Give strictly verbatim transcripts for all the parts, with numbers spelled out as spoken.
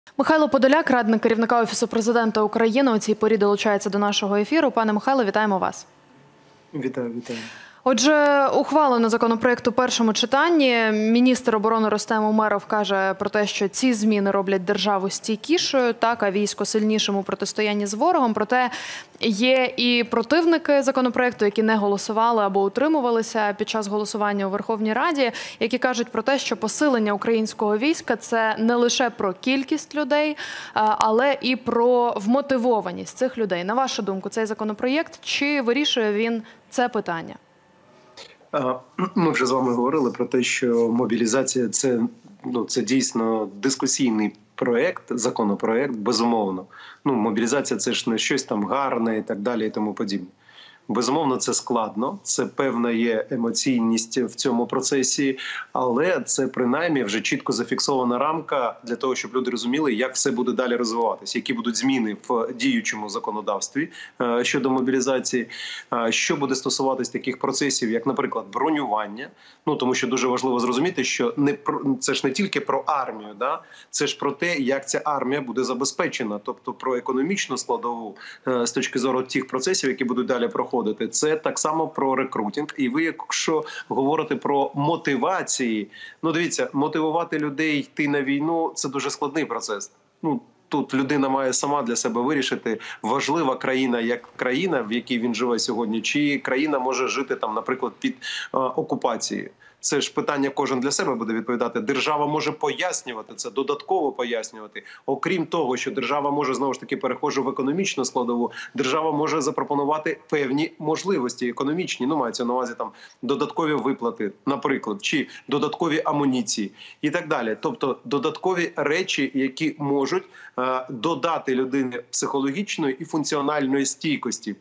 Михайло Подоляк, радник керівника Офісу Президента України, у цій порі долучається до нашого ефіру. Пане Михайло, вітаємо вас. Вітаю, вітаю. Отже, ухвалено законопроект у першому читанні. Міністр оборони Рустем Умеров каже про те, що ці зміни роблять державу стійкішою, так, а військо сильнішим у протистоянні з ворогом. Проте є і противники законопроекту, які не голосували або утримувалися під час голосування у Верховній Раді, які кажуть про те, що посилення українського війська – це не лише про кількість людей, але і про вмотивованість цих людей. На вашу думку, цей законопроєкт, чи вирішує він це питання? Ми вже з вами говорили про те, що мобілізація – це, ну, це дійсно дискусійний проєкт, законопроєкт, безумовно. Ну, мобілізація – це ж не щось там гарне і так далі і тому подібне. Безумовно, це складно, це певна є емоційність в цьому процесі, але це принаймні вже чітко зафіксована рамка для того, щоб люди розуміли, як все буде далі розвиватися, які будуть зміни в діючому законодавстві щодо мобілізації, що буде стосуватись таких процесів, як, наприклад, бронювання. Ну, тому що дуже важливо зрозуміти, що не про, це ж не тільки про армію, да? Це ж про те, як ця армія буде забезпечена, тобто про економічну складову з точки зору тих процесів, які будуть далі проходити. Це так само про рекрутинг. І ви, якщо говорите про мотивації, ну дивіться, мотивувати людей йти на війну – це дуже складний процес. Ну, тут людина має сама для себе вирішити, важлива країна як країна, в якій він живе сьогодні, чи країна може жити там, наприклад, під е, окупацією. Це ж питання кожен для себе буде відповідати. Держава може пояснювати це, додатково пояснювати. Окрім того, що держава може, знову ж таки, переходжу в економічну складову, держава може запропонувати певні можливості економічні, ну, мається на увазі там додаткові виплати, наприклад, чи додаткові амуніції і так далі. Тобто додаткові речі, які можуть е, додати людині психологічної і функціональної стійкості.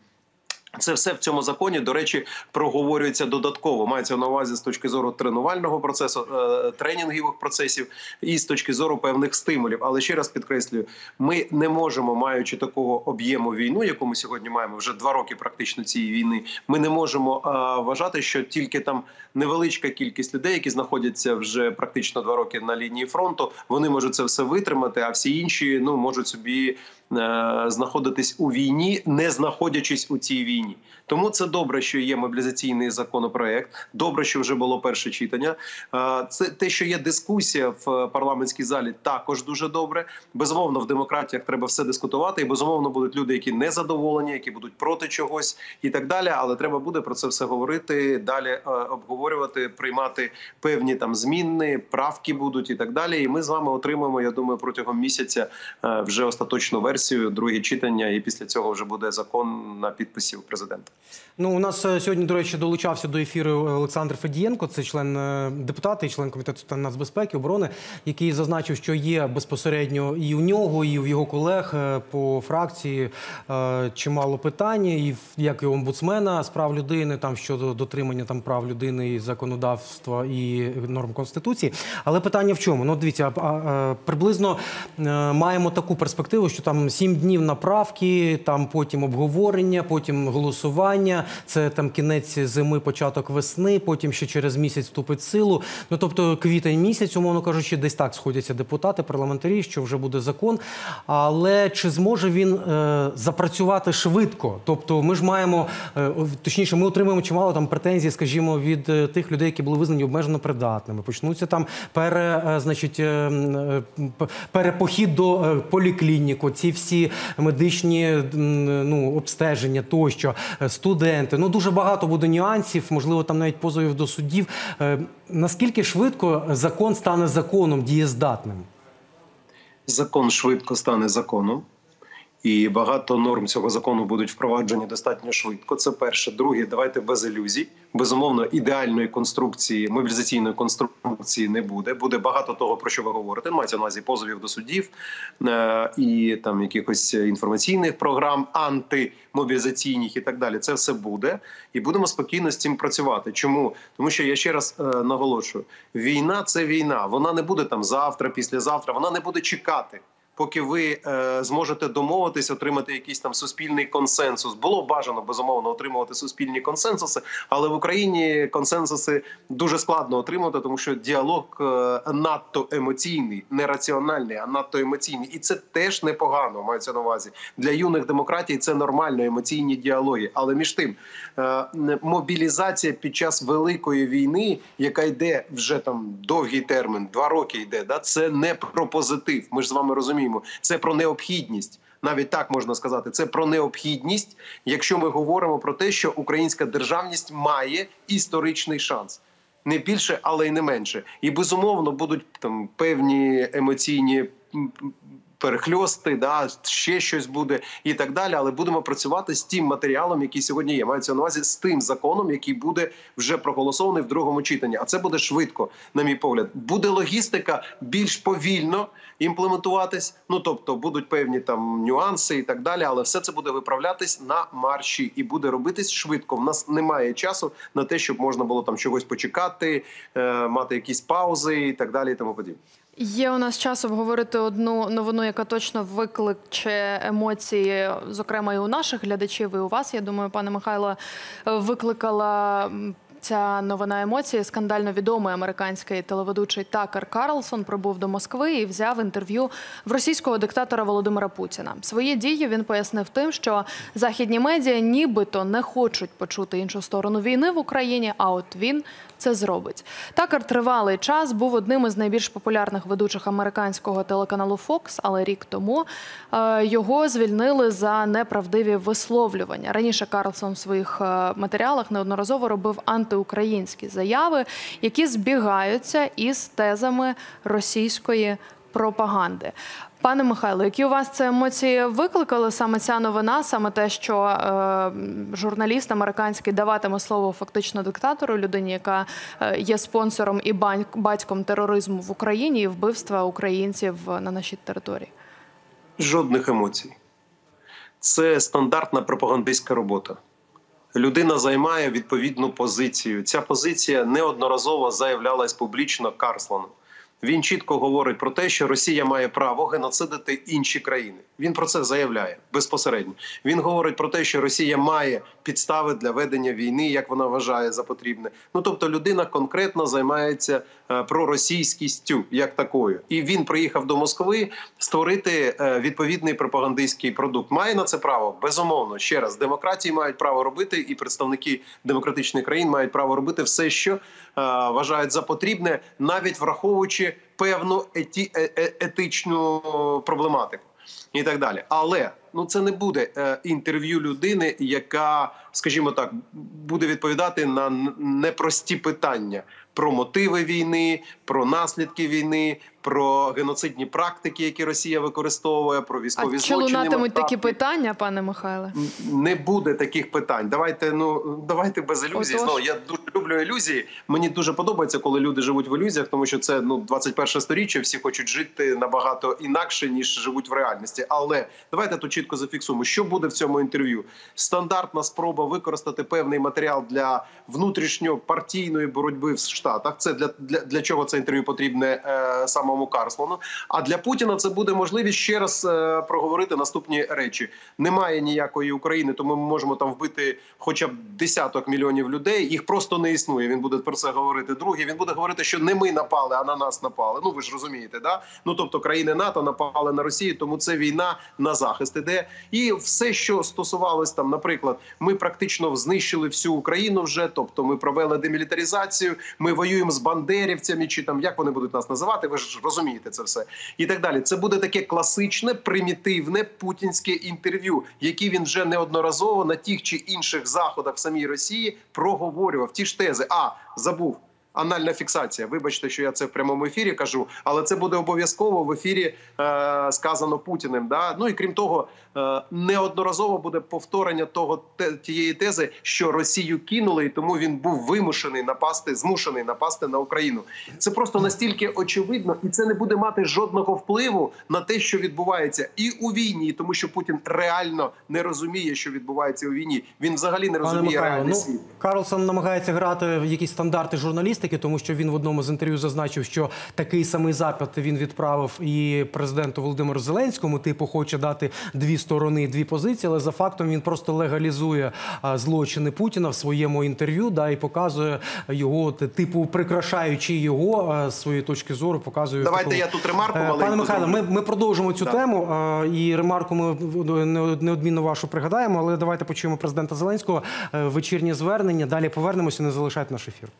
Це все в цьому законі, до речі, проговорюється додатково. Мається на увазі з точки зору тренувального процесу, тренінгових процесів і з точки зору певних стимулів. Але ще раз підкреслюю, ми не можемо, маючи такого об'єму війну, яку ми сьогодні маємо, вже два роки практично цієї війни, ми не можемо а, вважати, що тільки там невеличка кількість людей, які знаходяться вже практично два роки на лінії фронту, вони можуть це все витримати, а всі інші, ну, можуть собі знаходитись у війні, не знаходячись у цій війні. Тому це добре, що є мобілізаційний законопроект, добре, що вже було перше читання. Це те, що є дискусія в парламентській залі, також дуже добре. Безумовно, в демократіях треба все дискутувати, і безумовно будуть люди, які не задоволені, які будуть проти чогось і так далі, але треба буде про це все говорити, далі обговорювати, приймати певні там зміни, правки будуть і так далі. І ми з вами отримаємо, я думаю, протягом місяця вже остаточну версію, друге читання, і після цього вже буде закон на підписі у президента. Ну, у нас сьогодні, до речі, долучався до ефіру Олександр Федієнко, це член депутата і член комітету нацбезпеки, оборони, який зазначив, що є безпосередньо і у нього, і у його колег по фракції чимало питань, і як і у омбудсмена з прав людини, там щодо дотримання там прав людини, і законодавства, і норм Конституції. Але питання в чому? Ну, дивіться, приблизно маємо таку перспективу, що там сім днів на правки, там потім обговорення, потім голосування, це там кінець зими, початок весни, потім ще через місяць вступить в силу. Ну, тобто квітень місяць, умовно кажучи, десь так сходяться депутати, парламентарі, що вже буде закон. Але чи зможе він е, запрацювати швидко? Тобто ми ж маємо, е, точніше, ми отримуємо чимало там претензій, скажімо, від е, тих людей, які були визнані обмежено придатними. Почнуться там пере, е, значить, е, е, перепохід до е, поліклініку, ці всі медичні ну, обстеження тощо, студенти. Ну, дуже багато буде нюансів, можливо, там навіть позовів до судів. Е, наскільки швидко закон стане законом, дієздатним? Закон швидко стане законом. І багато норм цього закону будуть впроваджені достатньо швидко. Це перше. Друге, давайте без ілюзій. Безумовно, ідеальної конструкції, мобілізаційної конструкції не буде. Буде багато того, про що ви говорите. Мається на увазі позовів до суддів е і там якихось інформаційних програм, антимобілізаційних і так далі. Це все буде. І будемо спокійно з цим працювати. Чому? Тому що я ще раз е наголошую. Війна – це війна. Вона не буде там завтра, післязавтра. Вона не буде чекати. поки ви е, зможете домовитись, отримати якийсь там суспільний консенсус. Було бажано, безумовно, отримувати суспільні консенсуси, але в Україні консенсуси дуже складно отримати, тому що діалог е, надто емоційний, не раціональний, а надто емоційний. І це теж непогано, мається на увазі. Для юних демократій це нормально, емоційні діалоги. Але між тим, е, мобілізація під час Великої війни, яка йде вже там довгий термін, два роки йде, да, це не про позитив. Ми ж з вами розуміємо, це про необхідність. Навіть так можна сказати, це про необхідність, якщо ми говоримо про те, що українська державність має історичний шанс. Не більше, але й не менше. І, безумовно, будуть там певні емоційні перехльости, да, ще щось буде і так далі, але будемо працювати з тим матеріалом, який сьогодні є. Мається на увазі з тим законом, який буде вже проголосований в другому читанні. А це буде швидко, на мій погляд. Буде логістика більш повільно імплементуватись, ну тобто будуть певні там нюанси і так далі, але все це буде виправлятись на марші і буде робитись швидко. В нас немає часу на те, щоб можна було там чогось почекати, е, мати якісь паузи і так далі і тому подібне. Є у нас час обговорити одну новину, яка точно викличе емоції, зокрема і у наших глядачів, і у вас, я думаю, пане Михайло, викликала ця новина емоції. Скандально відомий американський телеведучий Такер Карлсон прибув до Москви і взяв інтерв'ю в російського диктатора Володимира Путіна. Свої дії він пояснив тим, що західні медіа нібито не хочуть почути іншу сторону війни в Україні, а от він це зробить. Такер тривалий час був одним із найбільш популярних ведучих американського телеканалу Fox, але рік тому е, його звільнили за неправдиві висловлювання. Раніше Карлсон в своїх е, матеріалах неодноразово робив антиукраїнські заяви, які збігаються із тезами російської пропаганди. Пане Михайло, які у вас це емоції викликали саме ця новина, саме те, що е, журналіст американський даватиме слово фактично диктатору, людині, яка е, є спонсором і батьком тероризму в Україні і вбивства українців на нашій території? Жодних емоцій. Це стандартна пропагандистська робота. Людина займає відповідну позицію. Ця позиція неодноразово заявлялась публічно Карлсоном. Він чітко говорить про те, що Росія має право геноцидити інші країни. Він про це заявляє безпосередньо. Він говорить про те, що Росія має підстави для ведення війни, як вона вважає за потрібне. Ну, тобто людина конкретно займається е, проросійськістю як такою. І він приїхав до Москви створити е, відповідний пропагандистський продукт. Має на це право? Безумовно. Ще раз, демократії мають право робити, і представники демократичних країн мають право робити все, що е, вважають за потрібне, навіть враховуючи певну еті, е, е, етичну проблематику і так далі. Але ну це не буде е, інтерв'ю людини, яка, скажімо так, буде відповідати на непрості питання про мотиви війни, про наслідки війни, про геноцидні практики, які Росія використовує, про військові злочини. А чи лунатимуть такі питання, пане Михайле? Не буде таких питань. Давайте, ну, давайте без ілюзій. Знову, я дуже люблю ілюзії. Мені дуже подобається, коли люди живуть в ілюзіях, тому що це ну, двадцять перше сторіччя, всі хочуть жити набагато інакше, ніж живуть в реальності. Але давайте тут чітко зафіксуємо, що буде в цьому інтерв'ю. Стандартна спроба використати певний матеріал для внутрішньопартійної боротьби в Штатах. Це для, для, для чого це інтерв'ю потрібне е, самому Карлсону. А для Путіна це буде можливість ще раз е, проговорити наступні речі. Немає ніякої України, тому ми можемо там вбити хоча б десяток мільйонів людей. Їх просто не існує. Він буде про це говорити. Друге, він буде говорити, що не ми напали, а на нас напали. Ну, ви ж розумієте, да? Ну, тобто країни НАТО напали на Росію, тому це війна на захист іде. І все, що стосувалось там, наприклад, ми практично знищили всю Україну вже, тобто ми провели демілітаризацію, ми воюємо з бандерівцями, чи там, як вони будуть нас називати, ви ж розумієте це все. І так далі. Це буде таке класичне, примітивне путінське інтерв'ю, яке він вже неодноразово на тих чи інших заходах в самій Росії проговорював. Ті ж тези. А, забув. Анальна фіксація. Вибачте, що я це в прямому ефірі кажу, але це буде обов'язково в ефірі е, сказано Путіним. Да? Ну і крім того, е, неодноразово буде повторення того те, тієї тези, що Росію кинули, і тому він був вимушений напасти, змушений напасти на Україну. Це просто настільки очевидно, і це не буде мати жодного впливу на те, що відбувається і у війні, тому що Путін реально не розуміє, що відбувається у війні. Він взагалі не розуміє реальний світ. Ну, Карлсон намагається грати в якісь стандарти журналістики, енергетики, тому що він в одному з інтерв'ю зазначив, що такий самий запит він відправив і президенту Володимиру Зеленському, типу хоче дати дві сторони, дві позиції, але за фактом він просто легалізує злочини Путіна в своєму інтерв'ю, да, і показує його, типу, прикрашаючи його з своєї точки зору, показує... Давайте таку... я тут ремарку маленьку. Пане Михайло, ми, ми продовжимо цю да. тему, і ремарку ми неодмінно вашу пригадаємо, але давайте почуємо президента Зеленського, вечірнє звернення, далі повернемося, не залишайте наш ефір.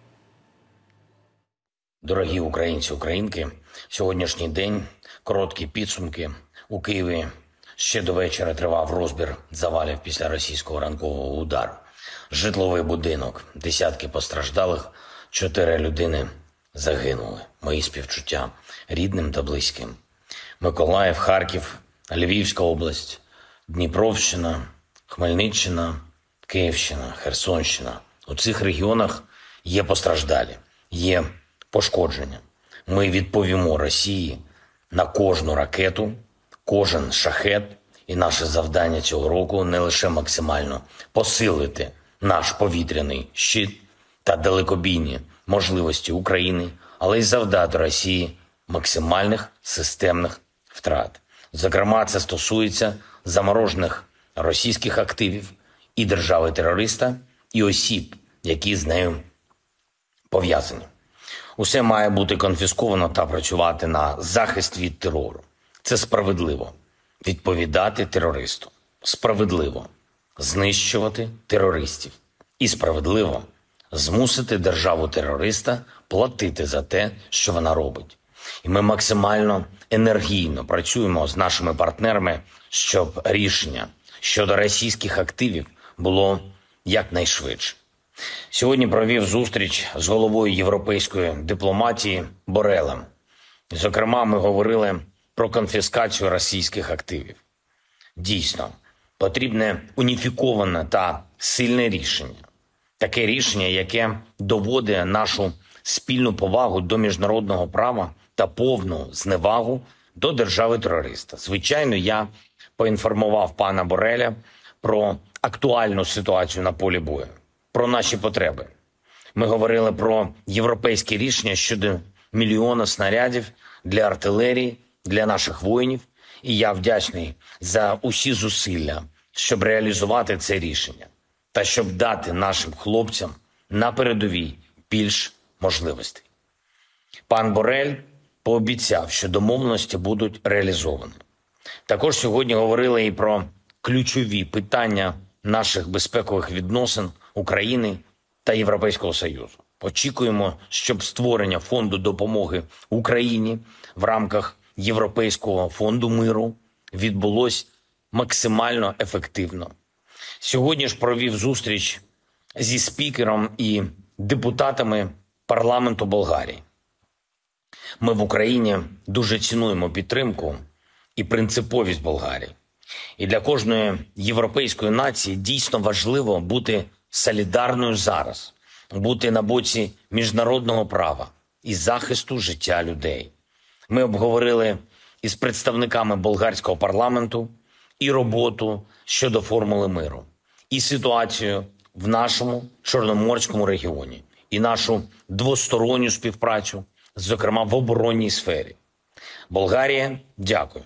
Дорогі українці, українки, сьогоднішній день, короткі підсумки. У Києві ще до вечора тривав розбір завалів після російського ранкового удару. Житловий будинок, десятки постраждалих, чотири людини загинули. Мої співчуття рідним та близьким. Миколаїв, Харків, Львівська область, Дніпровщина, Хмельниччина, Київщина, Херсонщина. У цих регіонах є постраждалі, є пошкодження. Ми відповімо Росії на кожну ракету, кожен шахет. І наше завдання цього року не лише максимально посилити наш повітряний щит та далекобійні можливості України, але й завдати Росії максимальних системних втрат. Зокрема, це стосується заморожених російських активів і держави-терориста, і осіб, які з нею пов'язані. Усе має бути конфісковано та працювати на захист від терору. Це справедливо. Відповідати терористу. Справедливо. Знищувати терористів. І справедливо змусити державу-терориста платити за те, що вона робить. І ми максимально енергійно працюємо з нашими партнерами, щоб рішення щодо російських активів було якнайшвидше. Сьогодні провів зустріч з головою європейської дипломатії Борелем. Зокрема, ми говорили про конфіскацію російських активів. Дійсно, потрібне уніфіковане та сильне рішення. Таке рішення, яке доводить нашу спільну повагу до міжнародного права та повну зневагу до держави-терориста. Звичайно, я поінформував пана Бореля про актуальну ситуацію на полі бою, про наші потреби. Ми говорили про європейське рішення щодо мільйона снарядів для артилерії, для наших воїнів. І я вдячний за усі зусилля, щоб реалізувати це рішення та щоб дати нашим хлопцям на передовій більш можливостей. Пан Борель пообіцяв, що домовленості будуть реалізовані. Також сьогодні говорили і про ключові питання наших безпекових відносин України та Європейського Союзу. Очікуємо, щоб створення фонду допомоги Україні в рамках Європейського фонду миру відбулось максимально ефективно. Сьогодні ж провів зустріч зі спікером і депутатами парламенту Болгарії. Ми в Україні дуже цінуємо підтримку і принциповість Болгарії. І для кожної європейської нації дійсно важливо бути солідарною зараз, бути на боці міжнародного права і захисту життя людей. Ми обговорили із представниками болгарського парламенту і роботу щодо формули миру, і ситуацію в нашому Чорноморському регіоні, і нашу двосторонню співпрацю, зокрема в оборонній сфері. Болгарія, дякую.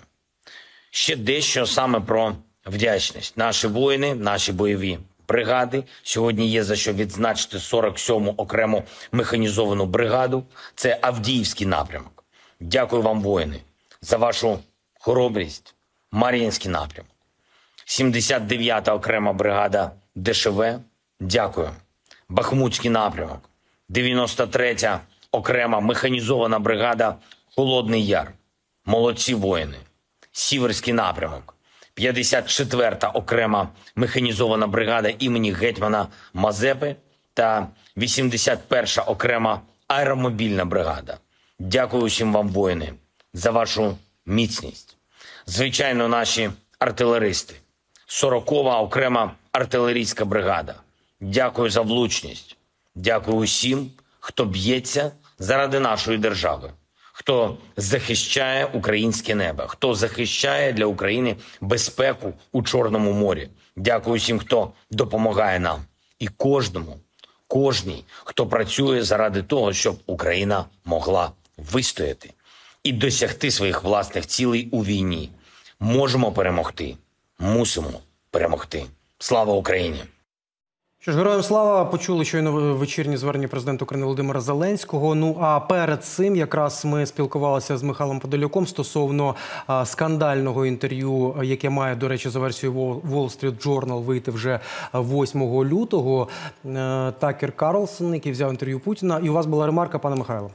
Ще дещо саме про вдячність. Наші воїни, наші бойові бригади. Сьогодні є за що відзначити сорок сьому окрему механізовану бригаду. Це Авдіївський напрямок. Дякую вам, воїни, за вашу хоробрість. Мар'їнський напрямок. сімдесят дев'ята окрема бригада ДШВ. Дякую. Бахмутський напрямок. дев'яносто третя окрема механізована бригада Холодний Яр. Молодці воїни. Сіверський напрямок. п'ятдесят четверта окрема механізована бригада імені гетьмана Мазепи та вісімдесят перша окрема аеромобільна бригада. Дякую усім вам, воїни, за вашу міцність. Звичайно, наші артилеристи. сорокова окрема артилерійська бригада. Дякую за влучність. Дякую усім, хто б'ється заради нашої держави, хто захищає українське небо, хто захищає для України безпеку у Чорному морі. Дякую усім, хто допомагає нам. І кожному, кожній, хто працює заради того, щоб Україна могла вистояти і досягти своїх власних цілей у війні. Можемо перемогти. Мусимо перемогти. Слава Україні! Що ж, героям слава, почули щойно вечірні звернення президента України Володимира Зеленського. Ну а перед цим якраз ми спілкувалися з Михайлом Подоляком стосовно а, скандального інтерв'ю, яке має, до речі, за версією Wall Street Journal вийти вже восьмого лютого. Е, Такер Карлсон, який взяв інтерв'ю Путіна. І у вас була ремарка, пане Михайло.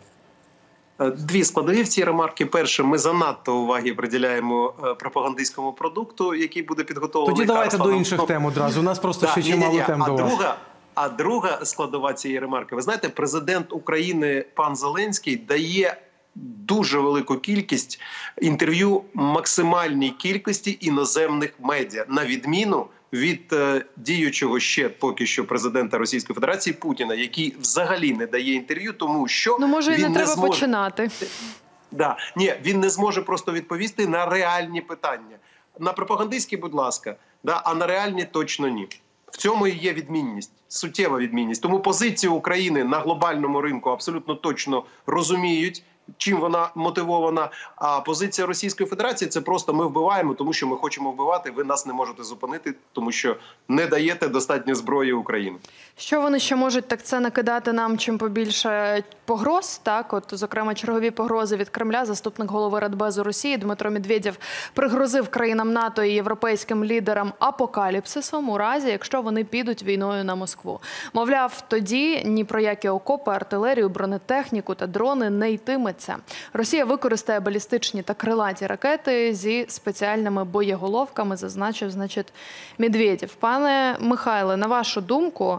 Дві складові в цій ремарки. Перше, ми занадто уваги приділяємо пропагандистському продукту, який буде підготовлений. Тоді давайте Карлсоном. до інших тем одразу. У нас просто да, ще ні, чимало ні, ні. тем а до вас. Друга, а друга складова цієї ремарки. Ви знаєте, президент України пан Зеленський дає дуже велику кількість інтерв'ю максимальній кількості іноземних медіа, на відміну від е, діючого ще поки що президента Російської Федерації Путіна, який взагалі не дає інтерв'ю, тому що Ну, може, і він не не треба зможе... починати. Да. Ні, він не зможе просто відповісти на реальні питання. На пропагандистські, будь ласка, да, а на реальні точно ні. В цьому і є відмінність, суттєва відмінність. Тому позицію України на глобальному ринку абсолютно точно розуміють, чим вона мотивована. А позиція Російської Федерації – це просто ми вбиваємо, тому що ми хочемо вбивати, ви нас не можете зупинити, тому що не даєте достатньо зброї Україні. Що вони ще можуть, так це накидати нам чим побільше погроз, так? От, зокрема, чергові погрози від Кремля. Заступник голови Радбезу Росії Дмитро Медведєв пригрозив країнам НАТО і європейським лідерам апокаліпсисом у разі, якщо вони підуть війною на Москву. Мовляв, тоді ні про які окопи, артилерію, бронетехніку та дрони не йтиметься. Росія використає балістичні та крилаті ракети зі спеціальними боєголовками, зазначив, значить, Медведєв. Пане Михайле, на вашу думку,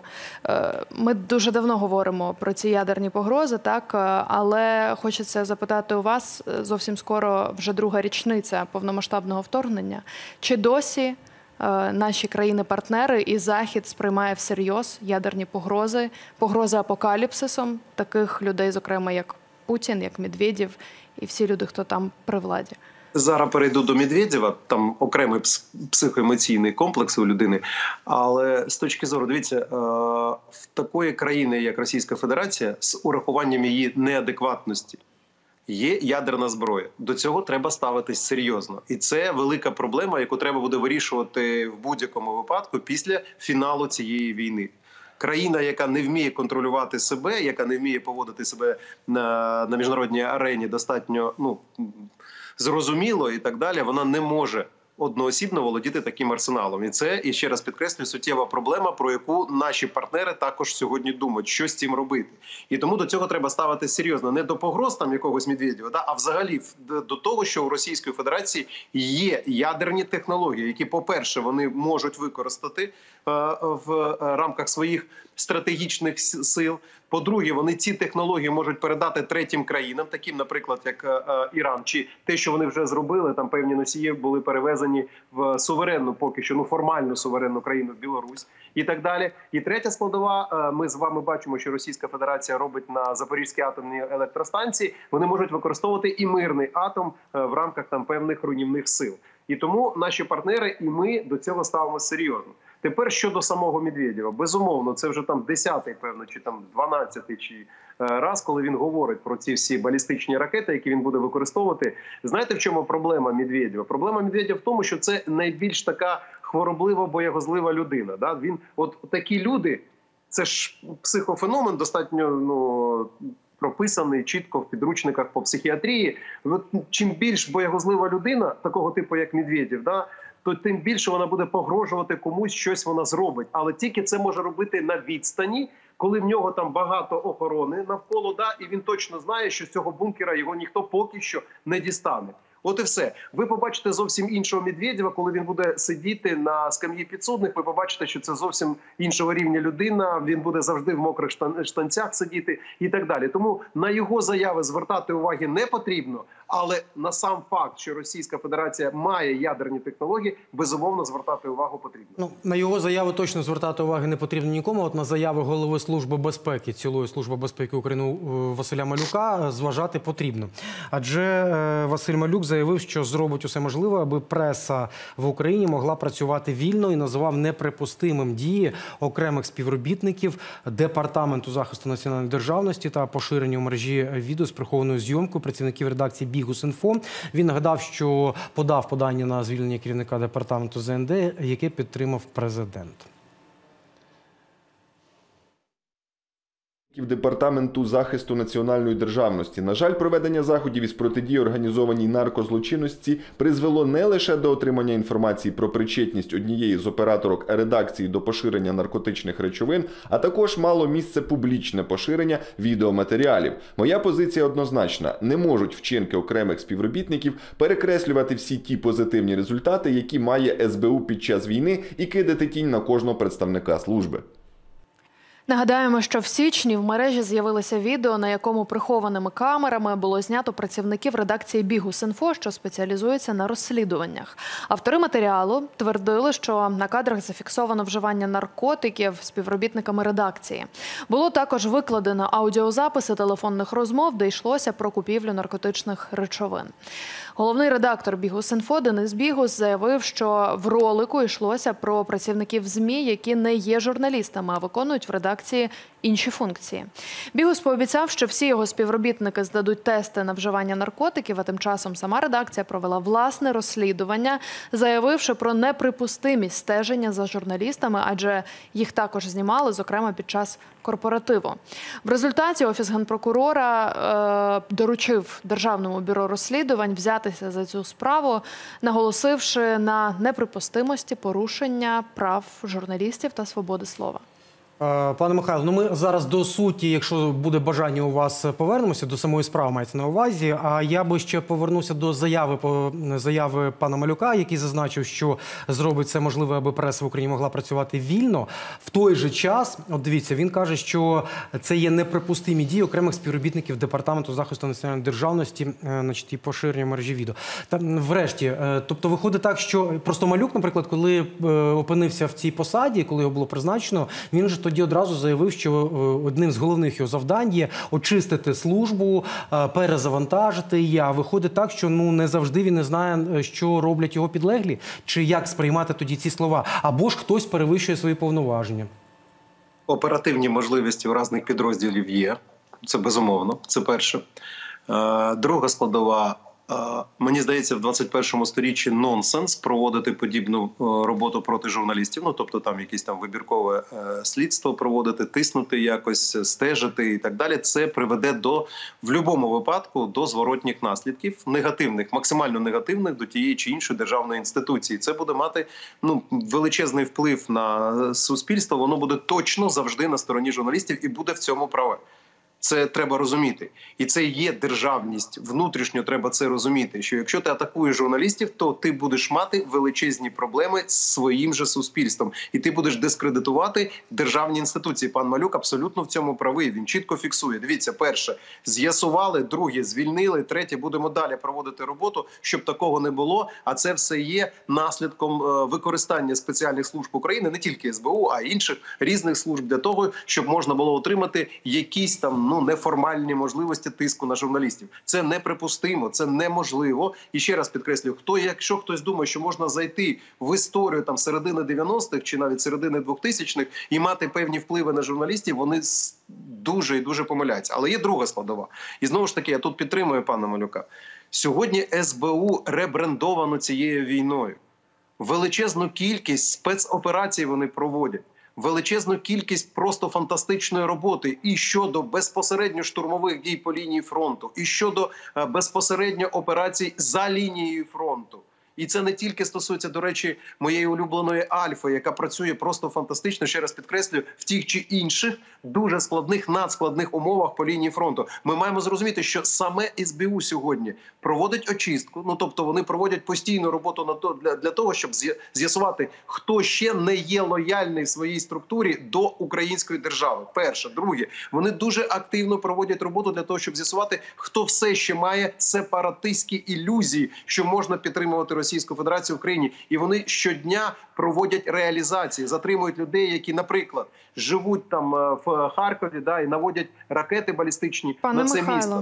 ми дуже давно говоримо про ці ядерні погрози, так, але хочеться запитати у вас, зовсім скоро вже друга річниця повномасштабного вторгнення. Чи досі наші країни-партнери і Захід сприймає всерйоз ядерні погрози, погрози апокаліпсисом таких людей, зокрема, як Путін, як Медведєв і всі люди, хто там при владі? Зараз перейду до Медведєва, там окремий психоемоційний комплекс у людини. Але з точки зору, дивіться, в такої країни, як Російська Федерація, з урахуванням її неадекватності, є ядерна зброя. До цього треба ставитись серйозно. І це велика проблема, яку треба буде вирішувати в будь-якому випадку після фіналу цієї війни. Країна, яка не вміє контролювати себе, яка не вміє поводити себе на, на міжнародній арені достатньо ну, зрозуміло і так далі, вона не може одноосібно володіти таким арсеналом. І це, і ще раз підкреслюю, суттєва проблема, про яку наші партнери також сьогодні думають, що з цим робити. І тому до цього треба ставити серйозно. Не до погроз там якогось Медведєва, да, а взагалі до того, що у Російської Федерації є ядерні технології, які, по-перше, вони можуть використати е, в рамках своїх стратегічних сил. По-друге, вони ці технології можуть передати третім країнам, таким, наприклад, як е, Іран, чи те, що вони вже зробили, там певні носії були перевезені в суверенну, поки що, ну формальну суверенну країну, в Білорусь і так далі. І третя складова, е, ми з вами бачимо, що Російська Федерація робить на Запорізькій атомній електростанції, вони можуть використовувати і мирний атом е, в рамках там певних руйнівних сил. І тому наші партнери і ми до цього ставимо серйозно. Тепер щодо самого Медведєва. Безумовно, це вже там десятий, певно, чи там дванадцятий чи е, раз, коли він говорить про ці всі балістичні ракети, які він буде використовувати. Знаєте, в чому проблема Медведєва? Проблема Медведєва в тому, що це найбільш така хвороблива, боягозлива людина. Да? Він, от такі люди, це ж психофеномен достатньо, ну, прописаний чітко в підручниках по психіатрії. От, чим більш боягозлива людина, такого типу, як Медведєв, да, то тим більше вона буде погрожувати комусь, щось вона зробить. Але тільки це може робити на відстані, коли в нього там багато охорони навколо, да, і він точно знає, що з цього бункера його ніхто поки що не дістане. От і все. Ви побачите зовсім іншого Медведєва, коли він буде сидіти на скам'ї підсудних, ви побачите, що це зовсім іншого рівня людина, він буде завжди в мокрих штан штанцях сидіти і так далі. Тому на його заяви звертати уваги не потрібно, але на сам факт, що Російська Федерація має ядерні технології, безумовно звертати увагу потрібно. Ну, на його заяви точно звертати уваги не потрібно нікому. От на заяви голови Служби безпеки, цілої Служби безпеки України Василя Малюка зважати потрібно. Адже Василь Малюк заявив, що зробить усе можливе, аби преса в Україні могла працювати вільно, і назвав неприпустимим дії окремих співробітників Департаменту захисту національної державності та поширення у мережі відео з прихованою зйомкою працівників редакції Бігус.Інфо. Він нагадав, що подав подання на звільнення керівника департаменту З Н Д, яке підтримав президент. Департаменту захисту національної державності. На жаль, проведення заходів із протидії організованій наркозлочинності призвело не лише до отримання інформації про причетність однієї з операторок редакції до поширення наркотичних речовин, а також мало місце публічне поширення відеоматеріалів. Моя позиція однозначна. Не можуть вчинки окремих співробітників перекреслювати всі ті позитивні результати, які має С Б У під час війни, і кидати тінь на кожного представника служби. Нагадаємо, що в січні в мережі з'явилося відео, на якому прихованими камерами було знято працівників редакції Бігус.Інфо, що спеціалізується на розслідуваннях. Автори матеріалу твердили, що на кадрах зафіксовано вживання наркотиків співробітниками редакції. Було також викладено аудіозаписи телефонних розмов, де йшлося про купівлю наркотичних речовин. Головний редактор Бігус.Інфо Денис Бігус заявив, що в ролику йшлося про працівників З М І, які не є журналістами, а виконують в редакції інші функції. Бігус пообіцяв, що всі його співробітники здадуть тести на вживання наркотиків, а тим часом сама редакція провела власне розслідування, заявивши про неприпустимість стеження за журналістами, адже їх також знімали, зокрема під час корпоративу. В результаті Офіс Генпрокурора е, доручив Державному бюро розслідувань взятися за цю справу, наголосивши на неприпустимості порушення прав журналістів та свободи слова. Пане Михайло, ну ми зараз до суті, якщо буде бажання у вас, повернемося, до самої справи мається на увазі. А я би ще повернувся до заяви, заяви пана Малюка, який зазначив, що зробить все можливе, аби преса в Україні могла працювати вільно. В той же час, от дивіться, він каже, що це є неприпустимі дії окремих співробітників Департаменту захисту національної державності, значить, і поширення мережі відео. Та, врешті, тобто виходить так, що просто Малюк, наприклад, коли опинився в цій посаді, коли його було призначено, він же тоді одразу заявив, що одним з головних його завдань є очистити службу, перезавантажити її. А виходить так, що ну не завжди він не знає, що роблять його підлеглі, чи як сприймати тоді ці слова. Або ж хтось перевищує свої повноваження. Оперативні можливості у різних підрозділів є. Це безумовно. Це перше. Друга складова. Мені здається, в двадцять першому сторіччі нонсенс проводити подібну роботу проти журналістів. Ну, тобто там якесь там вибіркове слідство проводити, тиснути якось, стежити і так далі. Це приведе до, в будь-якому випадку, до зворотніх наслідків, негативних, максимально негативних до тієї чи іншої державної інституції. Це буде мати ну, величезний вплив на суспільство, воно буде точно завжди на стороні журналістів і буде в цьому праве. Це треба розуміти. І це є державність. Внутрішньо треба це розуміти, що якщо ти атакуєш журналістів, то ти будеш мати величезні проблеми з своїм же суспільством. І ти будеш дискредитувати державні інституції. Пан Малюк абсолютно в цьому правий. Він чітко фіксує. Дивіться, перше, з'ясували, друге, звільнили, третє, будемо далі проводити роботу, щоб такого не було. А це все є наслідком використання спеціальних служб України, не тільки С Б У, а й інших різних служб для того, щоб можна було отримати якісь там ну, неформальні можливості тиску на журналістів. Це неприпустимо, це неможливо. І ще раз підкреслюю, хто, якщо хтось думає, що можна зайти в історію там середини дев'яностих чи навіть середини двохтисячних і мати певні впливи на журналістів, вони дуже і дуже помиляються. Але є друга складова. І знову ж таки, я тут підтримую пана Малюка. Сьогодні С Б У ребрендовано цією війною. Величезну кількість спецоперацій вони проводять. Величезну кількість просто фантастичної роботи і щодо безпосередньо штурмових дій по лінії фронту, і щодо безпосередньо операцій за лінією фронту. І це не тільки стосується, до речі, моєї улюбленої Альфи, яка працює просто фантастично, ще раз підкреслюю, в тих чи інших дуже складних, надскладних умовах по лінії фронту. Ми маємо зрозуміти, що саме С Б У сьогодні проводить очистку, ну тобто вони проводять постійну роботу на то, для, для того, щоб з'ясувати, хто ще не є лояльний в своїй структурі до української держави. Перше. Друге, вони дуже активно проводять роботу для того, щоб з'ясувати, хто все ще має сепаратистські ілюзії, що можна підтримувати Російську Федерацію в Україні. І вони щодня проводять реалізації, затримують людей, які, наприклад, живуть там в Харкові, да, і наводять ракети балістичні Пане на це Михайло. місто.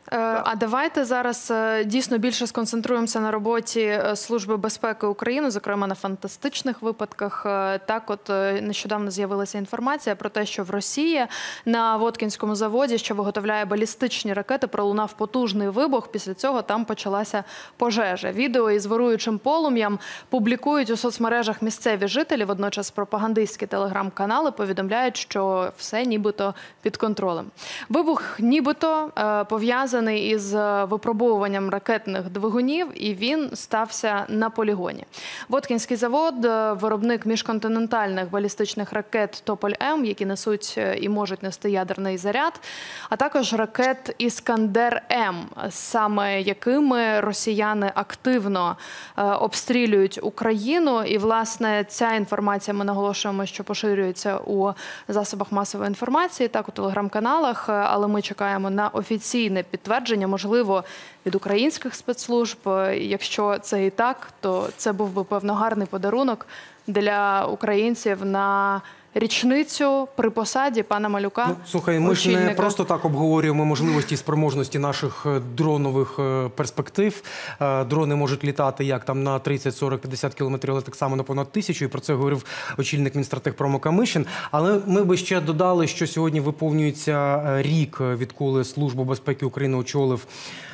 А давайте зараз дійсно більше сконцентруємося на роботі Служби безпеки України, зокрема на фантастичних випадках. Так, от нещодавно з'явилася інформація про те, що в Росії на Воткінському заводі, що виготовляє балістичні ракети, пролунав потужний вибух. Після цього там почалася пожежа. Відео із вируючим полум'ям публікують у соцмережах місцеві жителі. Водночас пропагандистські телеграм-канали повідомляють, що все нібито під контролем. Вибух нібито пов'язаний із випробовуванням ракетних двигунів, і він стався на полігоні. Воткінський завод – виробник міжконтинентальних балістичних ракет «Тополь-М», які несуть і можуть нести ядерний заряд, а також ракет «Іскандер-М», саме якими росіяни активно обстрілюють Україну. І, власне, ця інформація, ми наголошуємо, що поширюється у засобах масової інформації, так, у телеграм-каналах, але ми чекаємо на офіційне підтвердження, можливо, від українських спецслужб. Якщо це і так, то це був би, певно, гарний подарунок для українців на річницю при посаді пана Малюка. Ну, слухай, ми ж не просто так обговорюємо можливості і спроможності наших дронових перспектив. Дрони можуть літати як там на тридцять, сорок, п'ятдесят кілометрів, але так само на понад тисячу, і про це говорив очільник Мінстратегпрому Камишин. Але ми би ще додали, що сьогодні виповнюється рік, відколи Службу безпеки України очолив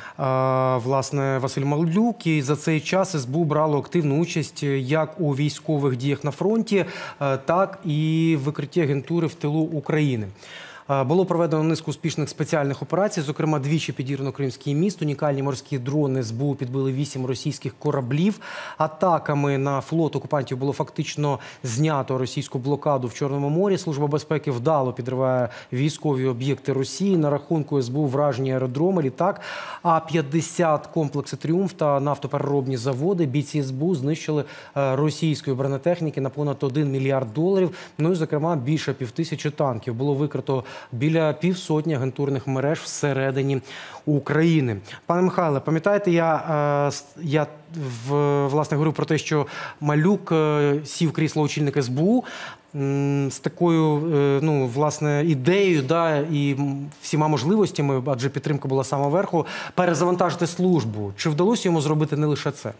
власне Василь Малюк, і за цей час ес бе у брало активну участь як у військових діях на фронті, так і в викритті агентури в тилу України. Було проведено низку успішних спеціальних операцій, зокрема двічі підірвано Кримський міст, унікальні морські дрони ес бе у підбили вісім російських кораблів. Атаками на флот окупантів було фактично знято російську блокаду в Чорному морі. Служба безпеки вдало підриває військові об'єкти Росії. На рахунку ес бе у вражені аеродроми, літак, А п'ятдесят, комплекси «Тріумф» та нафтопереробні заводи. Бійці ес бе у знищили російської бронетехніки на понад один мільярд доларів. Ну і, зокрема, більше півтисячі танків. Було викрито біля півсотні агентурних мереж всередині України. Пане Михайле, пам'ятаєте, я, я власне говорив про те, що Малюк сів в крісло очільника ес бе у з такою, ну, власне, ідеєю, да, і всіма можливостями, адже підтримка була саме верху, перезавантажити службу. Чи вдалося йому зробити не лише це?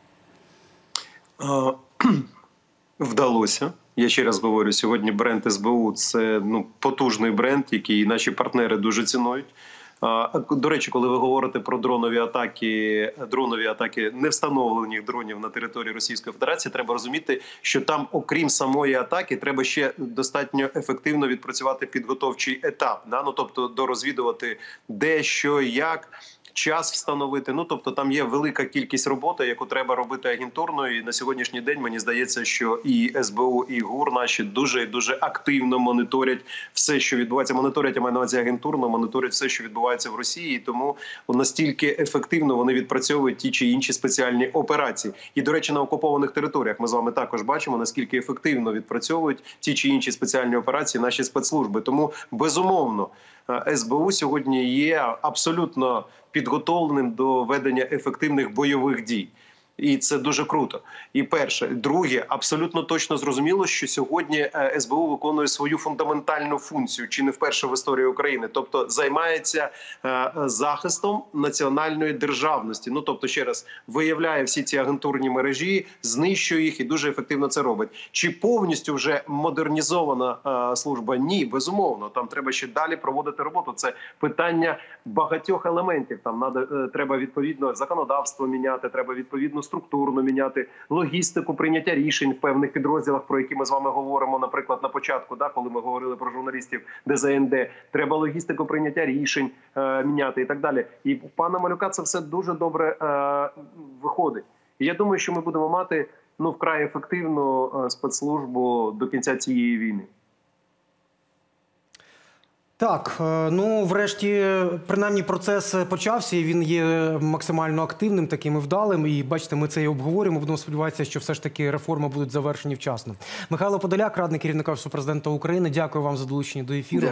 Вдалося. Я ще раз говорю, сьогодні бренд ес бе у – це, ну, потужний бренд, який наші партнери дуже цінують. До речі, коли ви говорите про дронові атаки, дронові атаки невстановлених дронів на території Російської Федерації, треба розуміти, що там, окрім самої атаки, треба ще достатньо ефективно відпрацювати підготовчий етап. Да? Ну, тобто дорозвідувати де, що, як, час встановити. Ну, тобто там є велика кількість роботи, яку треба робити агентурною. І на сьогоднішній день мені здається, що і ес бе у, і ГУР наші дуже і дуже активно моніторять все, що відбувається. Моніторять, я маю на увазі агентурно, моніторять все, що відбувається в Росії. І тому настільки ефективно вони відпрацьовують ті чи інші спеціальні операції. І, до речі, на окупованих територіях ми з вами також бачимо, наскільки ефективно відпрацьовують ті чи інші спеціальні операції наші спецслужби. Тому, безумовно, ес бе у сьогодні є абсолютно підготовленим до ведення ефективних бойових дій. І це дуже круто. І перше. Друге, абсолютно точно зрозуміло, що сьогодні ес бе у виконує свою фундаментальну функцію, чи не вперше в історії України. Тобто займається е, захистом національної державності. Ну, тобто, ще раз, виявляє всі ці агентурні мережі, знищує їх і дуже ефективно це робить. Чи повністю вже модернізована е, служба? Ні, безумовно. Там треба ще далі проводити роботу. Це питання багатьох елементів. Там надо, е, треба відповідно законодавство міняти, треба відповідно структурно міняти, логістику прийняття рішень в певних підрозділах, про які ми з вами говоримо, наприклад, на початку, да, коли ми говорили про журналістів де зет ен де. Треба логістику прийняття рішень е, міняти і так далі. І у пана Малюка це все дуже добре е, виходить. І я думаю, що ми будемо мати, ну, вкрай ефективну е, спецслужбу до кінця цієї війни. Так, ну, врешті, принаймні, процес почався, і він є максимально активним, таким і вдалим. І, бачите, ми це і обговорюємо, будемо сподіватися, що все ж таки реформи будуть завершені вчасно. Михайло Подоляк, радник керівника Офісу Президента України, дякую вам за долучення до ефіру.